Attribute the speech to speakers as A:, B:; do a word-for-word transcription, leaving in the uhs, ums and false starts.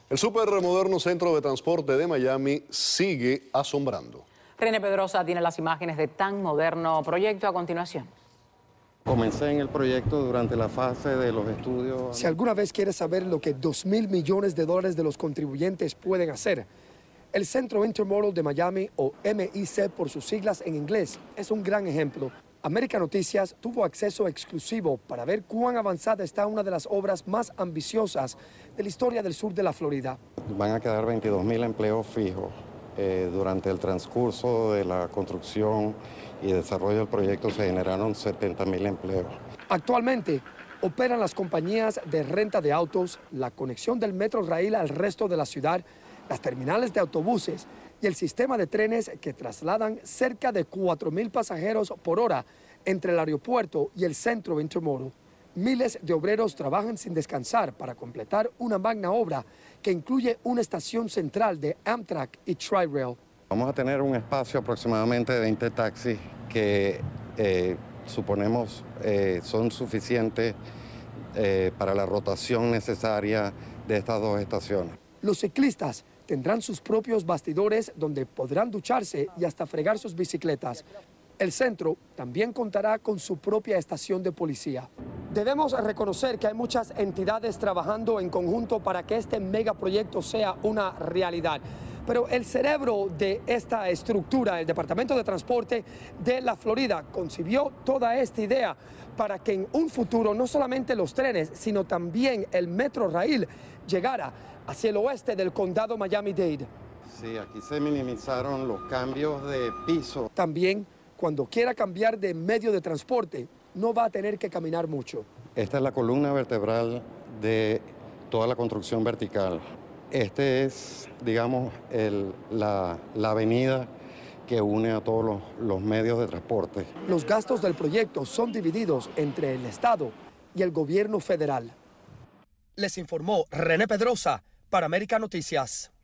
A: El supermoderno centro de transporte de Miami sigue asombrando.
B: René Pedrosa tiene las imágenes de tan moderno proyecto a continuación.
C: Comencé en el proyecto durante la fase de los estudios.
D: Si alguna vez quieres saber lo que dos mil millones de dólares de los contribuyentes pueden hacer, el Centro Intermodal de Miami, o M I C por sus siglas en inglés, es un gran ejemplo. América Noticias tuvo acceso exclusivo para ver cuán avanzada está una de las obras más ambiciosas de la historia del sur de la Florida.
C: Van a quedar veintidós mil empleos fijos. Eh, durante el transcurso de la construcción y desarrollo del proyecto se generaron setenta mil empleos.
D: Actualmente operan las compañías de renta de autos, la conexión del Metro Rail al resto de la ciudad, las terminales de autobuses y el sistema de trenes que trasladan cerca de cuatro mil pasajeros por hora entre el aeropuerto y el centro Intermodal. Miles de obreros trabajan sin descansar para completar una magna obra que incluye una estación central de Amtrak y Tri-Rail.
C: Vamos a tener un espacio aproximadamente de veinte taxis que eh, suponemos eh, son suficientes eh, para la rotación necesaria de estas dos estaciones.
D: Los ciclistas tendrán sus propios bastidores donde podrán ducharse y hasta fregar sus bicicletas. El centro también contará con su propia estación de policía. Debemos reconocer que hay muchas entidades trabajando en conjunto para que este megaproyecto sea una realidad. Pero el cerebro de esta estructura, el Departamento de Transporte de la Florida, concibió toda esta idea para que en un futuro no solamente los trenes, sino también el Metro Rail llegara hacia el oeste del condado Miami-Dade.
C: Sí, aquí se minimizaron los cambios de piso.
D: También, cuando quiera cambiar de medio de transporte, no va a tener que caminar mucho.
C: Esta es la columna vertebral de toda la construcción vertical. Este es, digamos, el, la, la avenida que une a todos los, los medios de transporte.
D: Los gastos del proyecto son divididos entre el Estado y el gobierno federal. Les informó René Pedrosa para América Noticias.